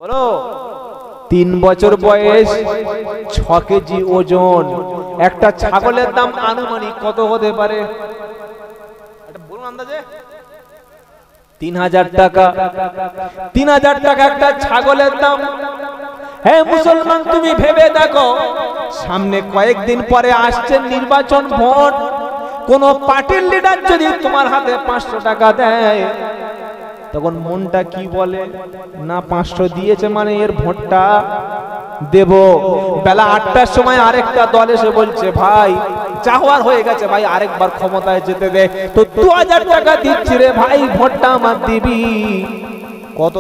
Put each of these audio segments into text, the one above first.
বলো 3 বছর বয়স 6 কেজি ওজন একটা ছাগলের দাম আনুমানিক কত হতে পারে এটা বলুন আন্দাজে 3000 টাকা 3000 টাকা একটা ছাগলের দাম। হে মুসলমান তুমি ভেবে দেখো সামনে কয়েকদিন পরে আসছে নির্বাচন ভোট কোন পার্টির লিডার যদি তোমার হাতে 500 টাকা দেয় তখন মনটা কি বলে না 500 দিয়েছে মানে এর ভোটটা দেব। বেলা 8টার সময় আরেকটা দল এসে বলছে ভাই চাওয়ার হয়ে গেছে ভাই আরেকবার ক্ষমতায় যেতে দে তো 2000 টাকা দিচ্ছি রে ভাই ভোটটা আমার দিবি। কত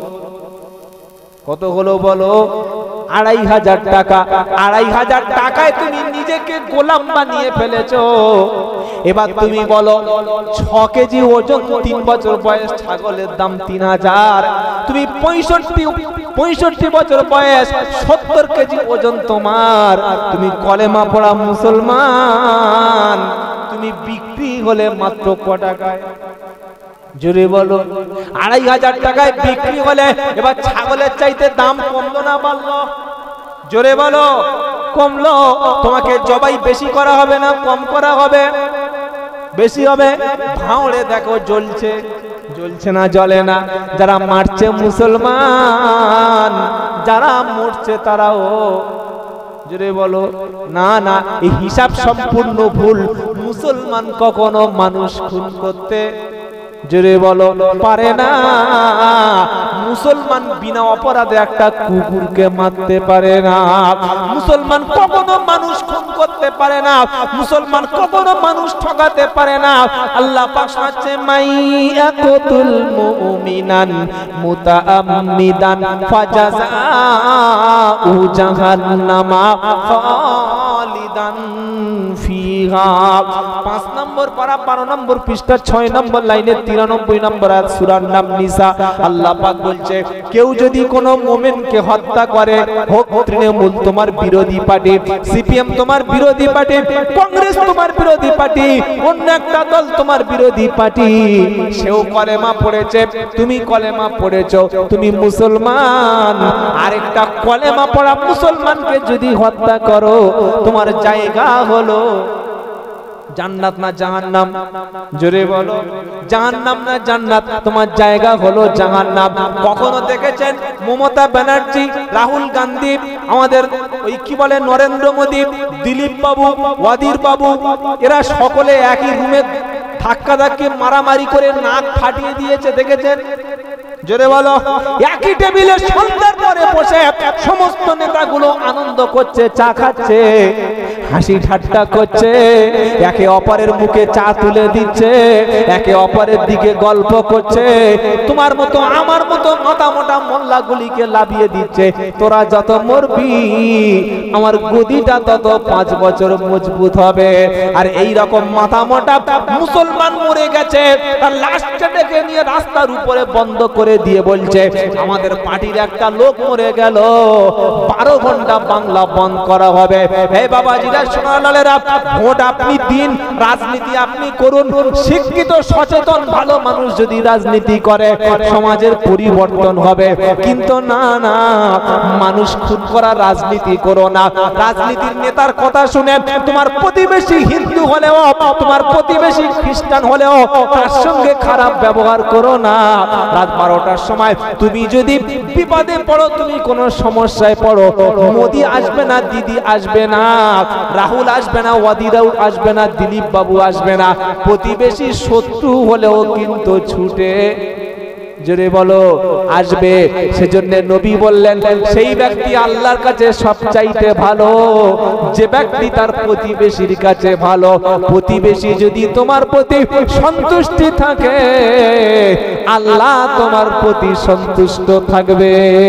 হলো বলো 2500 টাকা। 2500 টাকায় তুমি নিজেকে গোলাম বানিয়ে ফেলেছো। এবার তুমি বলো 6 কেজি ওজন 3 বছর বয়স ছাগলের দাম 3000 তুমি 65 বছর বয়স 70 কেজি ওজন তোমার তুমি কলেমা পড়া মুসলমান তুমি বিক্রি হলে মাত্র ক টাকায় জোরে বলো 2500 টাকায় বিক্রি হলে এবার ছাগলের চাইতে দাম কমলো না বাড়লো জোরে বলো কমলো। তোমাকে জবাই বেশি করা হবে না কম করা হবে বেশি হবে। ভাঁড়ে দেখো জ্বলছে না জ্বলে না। যারা মারছে মুসলমান যারা মরছে তারাও জোরে বলো না না এই হিসাব সম্পূর্ণ ভুল। মুসলমান কখনো মানুষ খুন করতে জোরে বলো পারে না। মুসলমান বিনা অপরাধে একটা কুকুরকে মারতে পারে না। মুসলমান কখনো মানুষ খুন করতে পারে না। মুসলমান কখনো মানুষ ঠকাতে পারে না। আল্লাহ পাক বলছে মাইয়াকুতুল মুমিনান মুতাআম্মিদান ফাজাযাউ জাহান্নামা খালিদান ফিহা। 5 নম্বর পারা 12 নম্বর পৃষ্ঠা 6 নম্বর লাইনে 93 নম্বর আয়াত সূরার নাম নিসা। আল্লাহ পাক বলছে কেউ যদি কোনো মুমিনকে হত্যা করে হোক তৃণমূল তোমার বিরোধী পার্টি সিপিএম তোমার বিরোধী পার্টি কংগ্রেস তোমার বিরোধী পার্টি অন্য একটা দল তোমার বিরোধী পার্টি সেও কলেমা পড়েছে তুমি কলেমা পড়েছো তুমি মুসলমান আরেকটা কলেমা পড়া মুসলমানকে যদি হত্যা করো তোমার জায়গা হলো জান্নাত না জাহান্নাম জোরে বলো জাহান্নাম না জান্নাত তোমার জায়গা হলো জাহান্নাম। কখনো দেখেছেন মমতা ব্যানার্জি রাহুল গান্ধী আমাদের ওই কি বলে নরেন্দ্র মোদী দিলীপ বাবু ওয়াদির বাবু এরা সকলে একই রুমে ধাক্কা ধাক্কি মারামারি করে নাক ফাটিয়ে দিয়েছে দেখেছেন জোরে বলো একই টেবিলে সন্ধ্যার পরে বসে সমস্ত নেতাগুলো আনন্দ করছে চা খাচ্ছে হাসি ঠাট্টা করছে একে অপরের মুখে চা তুলে দিচ্ছে একে অপরের দিকে গল্প করছে তোমার মতো আমার মতো মাথা মোটা মোল্লাগুলিকে লাভিয়ে দিচ্ছে তোরা যত মরবি আমার গদিটা তত 5 বছর মজবুত হবে। আর এই রকম মাথা মোটা মুসলমান মরে গেছে তার লাশটা ডেকে নিয়ে রাস্তার উপরে বন্ধ করে দিয়ে বলছে আমাদের পার্টির একটা লোক মরে গেল 12 ঘন্টা বাংলা বন্ধ করা হবে। হে বাবাজিরা সোনালালেরা ভোট আপনি দিন রাজনীতি আপনি করুন শিক্ষিত সচেতন ভালো মানুষ যদি রাজনীতি করে সমাজের পরিবর্তন হবে কিন্তু না না মানুষ খুন করা রাজনীতি করো না। রাজনীতির নেতার কথা শুনে তোমার প্রতিবেশী হিন্দু হলেও তোমার প্রতিবেশী খ্রিস্টান হলেও তার সঙ্গে খারাপ ব্যবহার করো না। রাত 12টার সময় তুমি যদি বিপদে পড়ো তুমি কোন সমস্যায় পড়ো মোদি আসবে না দিদি আসবে না রাহুল আসবে না ওয়াদিরাও আসবে না দিলীপ বাবু আসবে না প্রতিবেশী শত্রু হলেও কিন্তু ছুটে জোরে বলো আসবে। সেজন্য নবী বললেন সেই ব্যক্তি আল্লাহর কাছে সবচাইতে ভালো যে ব্যক্তি তার প্রতিবেশীর কাছে ভালো। প্রতিবেশী যদি তোমার প্রতি সন্তুষ্টি থাকে আল্লাহ তোমার প্রতি সন্তুষ্ট থাকবে।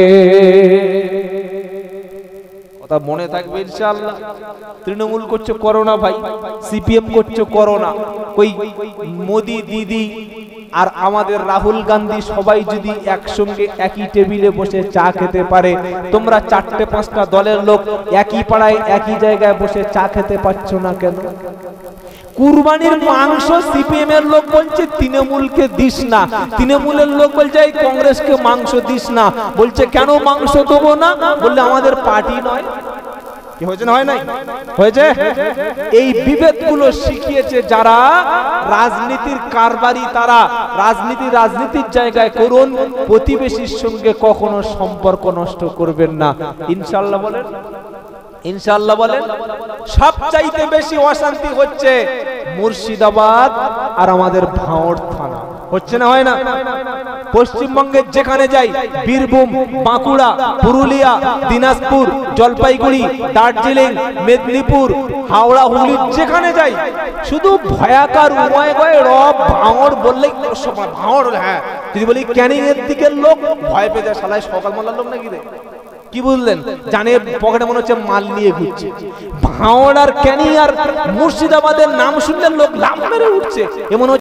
কথা মনে থাকবে ইনশাআল্লাহ। তৃণমূল করছো করোনা ভাই সিপিএম করছো করোনা ওই মোদি দিদি আর আমাদের রাহুল গান্ধী সবাই যদি একসঙ্গে একই টেবিলে বসে চা খেতে পারে তোমরা 4-5টা দলের লোক একই পাড়ায় একই জায়গায় বসে চা খেতে পারছো না কেন? কুরবানির মাংস সিপিএম এর লোক বলছে তৃণমূলকে দিস না, তৃণমূলের লোক বলছে এই কংগ্রেসকে মাংস দিস না। বলছে কেন মাংস দেবো না? বললে আমাদের পার্টি নয়। কি হয়েছে না হয় নাই? হয়েছে। এই বিভেদগুলো শিখিয়েছে যারা রাজনীতির কারবারি, তারা রাজনীতির জায়গায় করুন, প্রতিবেশীর সঙ্গে কখনো সম্পর্ক নষ্ট করবেন না। ইনশাআল্লাহ বলেন, ইনশাআল্লাহ বলেন। সবচাইতে বেশি অশান্তি হচ্ছে মুর্শিদাবাদ আর আমাদের ভাঙড় থানা। হচ্ছে না হয় না? পশ্চিমবঙ্গের যেখানে যাই, বীরভূম, বাঁকুড়া, পুরুলিয়া, দিনাজপুর, জলপাইগুড়ি, দার্জিলিং, মেদিনীপুর, হাওড়া, হুগলি, যেখানে যাই শুধু ভয়াকার উময় গয় রব ভাঙড় বললেই ভাঙড়। হ্যাঁ, যদি বলি ক্যানিং এর দিকের লোক ভয় পেয়ে যায়, শালায় সকাল মালার লোক নাকি রে। কি বুঝলেন? জানে পকেটে মনে হচ্ছে মাল নিয়ে ঘুরছে। ভাঙড় আর ক্যানিং আর মুর্শিদাবাদের নাম শুনলে লোক লাফ মেরে উঠছে, এমন